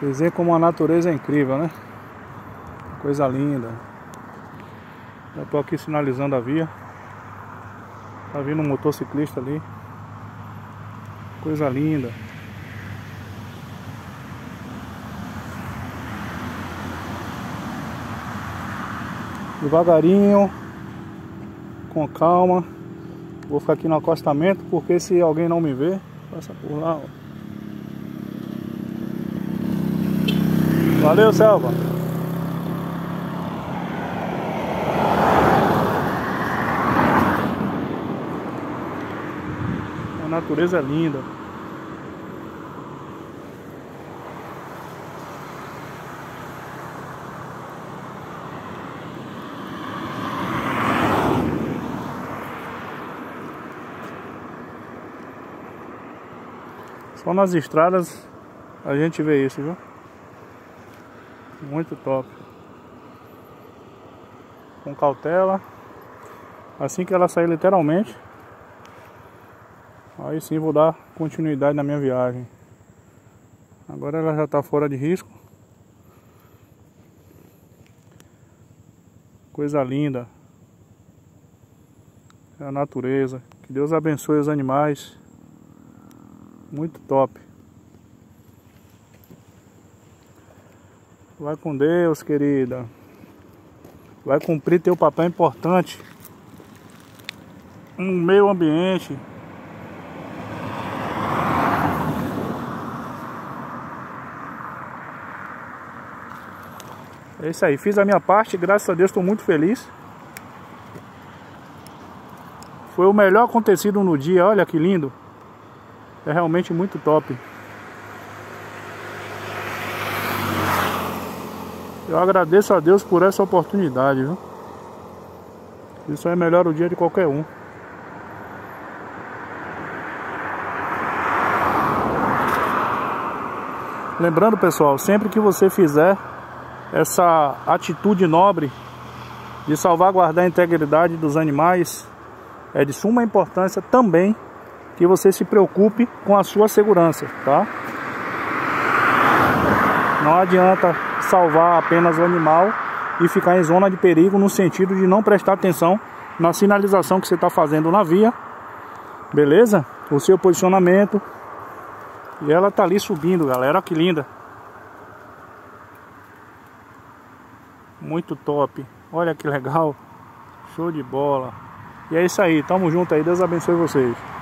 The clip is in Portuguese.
Vocês veem como a natureza é incrível, né? Coisa linda. Já tô aqui sinalizando a via. Tá vindo um motociclista ali. Coisa linda. Devagarinho, com calma. Vou ficar aqui no acostamento, porque se alguém não me ver, passa por lá, ó. Valeu, Selva. A natureza é linda. Só nas estradas a gente vê isso, viu? Muito top. Com cautela. Assim que ela sair literalmente, aí sim vou dar continuidade na minha viagem. Agora ela já está fora de risco. Coisa linda. É a natureza. Que Deus abençoe os animais. Muito top. Vai com Deus, querida. Vai cumprir teu papel importante no meio ambiente. É isso aí, fiz a minha parte, graças a Deus estou muito feliz. Foi o melhor acontecido no dia, olha que lindo. É realmente muito top. Eu agradeço a Deus por essa oportunidade, viu? Isso aí melhora o dia de qualquer um. Lembrando, pessoal, sempre que você fizer essa atitude nobre de salvaguardar a integridade dos animais, é de suma importância também que você se preocupe com a sua segurança, tá? Não adianta salvar apenas o animal e ficar em zona de perigo, no sentido de não prestar atenção na sinalização que você está fazendo na via, beleza? O seu posicionamento. E ela tá ali subindo, galera, olha que linda. Muito top, olha que legal. Show de bola. E é isso aí, tamo junto aí, Deus abençoe vocês.